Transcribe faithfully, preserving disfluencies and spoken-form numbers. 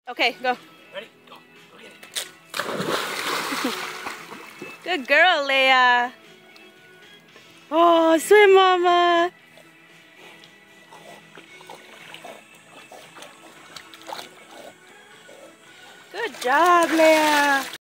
Okay, go. Ready? Go. Go get it. Good girl, Leia. Oh, swim, Mama. Good job, Leia.